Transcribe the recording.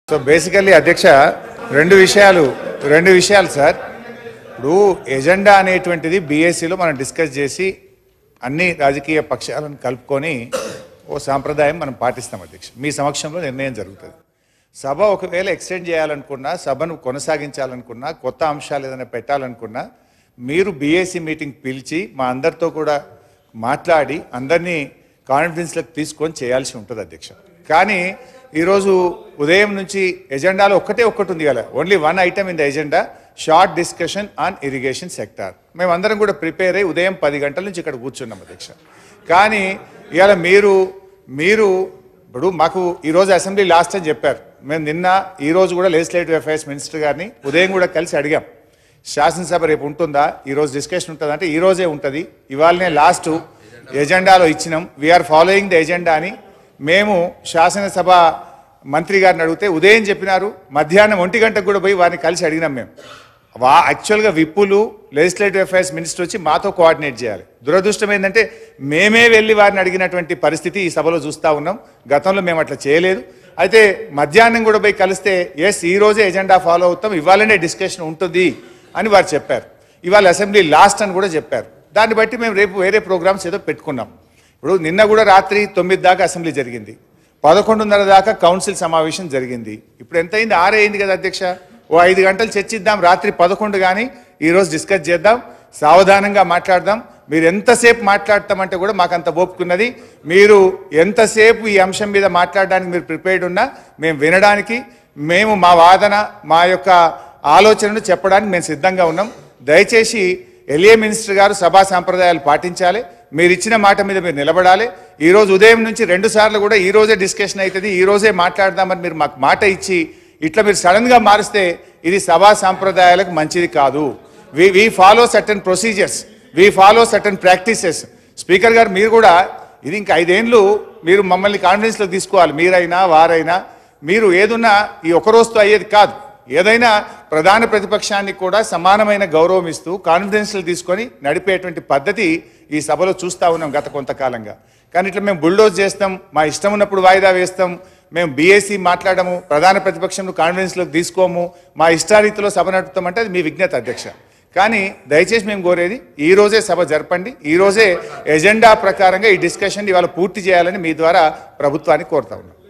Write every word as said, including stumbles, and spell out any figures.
So basically అధ్యక్ష రెండు విషయాలు రెండు విషయాలు సార్. ఇప్పుడు ఎజెండా అనేటువంటిది బీఎస్సీలో మనం డిస్కస్ చేసి అన్ని రాజకీయ పక్షాలను కలుపుకొని ఓ సాంప్రదాయం మనం పాటిస్తాం అధ్యక్ష. మీ సమక్షంలో నిర్ణయం జరుగుతుంది. సభ ఒకవేళ ఎక్స్టెండ్ చేయాలనుకున్నా, సభను కొనసాగించాలనుకున్నా, కొత్త అంశాలు ఏదైనా పెట్టాలనుకున్నా మీరు బీఎస్సీ మీటింగ్ పిలిచి మా అందరితో కూడా మాట్లాడి అందరినీ కాన్ఫిడెన్స్లకు తీసుకొని చేయాల్సి ఉంటుంది అధ్యక్ష. కానీ ఈరోజు ఉదయం నుంచి ఎజెండాలో ఒక్కటే ఒక్కటి ఉంది కదా, only one item in the agenda, short discussion on irrigation sector. మేమందరం కూడా ప్రిపేర్ అయ్యి ఉదయం పది గంటల నుంచి ఇక్కడ కూర్చున్నాం అధ్యక్ష. కానీ ఇవాళ మీరు మీరు ఇప్పుడు మాకు ఈరోజు అసెంబ్లీ లాస్ట్ అని చెప్పారు. మేము నిన్న ఈరోజు కూడా లెజిస్లేటివ్ అఫైర్స్ మినిస్టర్ గారిని ఉదయం కూడా కలిసి అడిగాం, శాసనసభ రేపు ఉంటుందా, ఈరోజు డిస్కషన్ ఉంటుందా అంటే ఈరోజే ఉంటుంది, ఇవాళనే లాస్ట్ ఎజెండాలో ఇచ్చినాం, వీఆర్ ఫాలోయింగ్ ద ఎజెండా అని మేము శాసనసభ మంత్రి గారిని అడిగితే ఉదయం చెప్పినారు. మధ్యాహ్నం ఒంటి గంటకు కూడా పోయి వారిని కలిసి అడిగినాం. మేము వా యాక్చువల్గా విప్పులు లెజిస్లేటివ్ అఫైర్స్ మినిస్టర్ వచ్చి మాతో కోఆర్డినేట్ చేయాలి. దురదృష్టం ఏంటంటే మేమే వెళ్ళి వారిని అడిగినటువంటి పరిస్థితి ఈ సభలో చూస్తూ ఉన్నాం. గతంలో మేము అట్లా చేయలేదు. అయితే మధ్యాహ్నం కూడా పోయి కలిస్తే ఎస్ ఈ రోజే ఎజెండా ఫాలో అవుతాం, ఇవాళనే డిస్కషన్ ఉంటుంది అని వారు చెప్పారు. ఇవాళ అసెంబ్లీ లాస్ట్ అని కూడా చెప్పారు. దాన్ని బట్టి మేము రేపు వేరే ప్రోగ్రామ్స్ ఏదో పెట్టుకున్నాం. ఇప్పుడు నిన్న కూడా రాత్రి తొమ్మిది దాకా అసెంబ్లీ జరిగింది, పదకొండున్నర దాకా కౌన్సిల్ సమావేశం జరిగింది. ఇప్పుడు ఎంత అయింది? ఆరే అయింది కదా అధ్యక్ష. ఓ ఐదు గంటలు చర్చిద్దాం, రాత్రి పదకొండు కానీ ఈరోజు డిస్కస్ చేద్దాం, సావధానంగా మాట్లాడదాం. మీరు ఎంతసేపు మాట్లాడతామంటే కూడా మాకు అంత ఓపుకున్నది. మీరు ఎంతసేపు ఈ అంశం మీద మాట్లాడడానికి మీరు ప్రిపేర్డ్ ఉన్నా మేము వినడానికి, మేము మా వాదన మా యొక్క ఆలోచనను చెప్పడానికి మేము సిద్ధంగా ఉన్నాం. దయచేసి ఎల్ఏ మినిస్టర్ గారు సభా సాంప్రదాయాలు పాటించాలి, మీరు ఇచ్చిన మాట మీద మీరు నిలబడాలి. ఈరోజు ఉదయం నుంచి రెండు సార్లు కూడా ఈ రోజే డిస్కషన్ అవుతుంది, ఈ రోజే మాట్లాడదామని మీరు మాకు మాట ఇచ్చి ఇట్లా మీరు సడన్గా మారిస్తే ఇది సభా సాంప్రదాయాలకు మంచిది కాదు. We we follow certain procedures, we follow certain practices. Speaker గారు మీరు కూడా ఇది ఇంకా ఐదేళ్ళు మీరు మమ్మల్ని కాన్ఫిడెన్స్లో తీసుకోవాలి. మీరైనా వారైనా మీరు ఏదున్నా ఈ ఒక రోజుతో అయ్యేది కాదు. ఏదైనా ప్రధాన ప్రతిపక్షాన్ని కూడా సమానమైన గౌరవం ఇస్తూ కాన్ఫిడెన్స్లు తీసుకొని నడిపేటువంటి పద్ధతి ఈ సభలో చూస్తూ ఉన్నాం గత కొంతకాలంగా. కానీ ఇట్లా మేము బుల్డోజ్ చేస్తాం, మా ఇష్టం ఉన్నప్పుడు వాయిదా వేస్తాం, మేము బీఎస్సీ మాట్లాడము, ప్రధాన ప్రతిపక్షంను కాన్ఫిడెన్స్లోకి తీసుకోము, మా ఇష్టారీతిలో సభ నడుపుతామంటే అది మీ విజ్ఞత అధ్యక్ష. కానీ దయచేసి మేము కోరేది ఈ రోజే సభ జరపండి, ఈ రోజే ఎజెండా ప్రకారంగా ఈ డిస్కషన్ ఇవాళ పూర్తి చేయాలని మీ ద్వారా ప్రభుత్వాన్ని కోరుతా ఉన్నాం.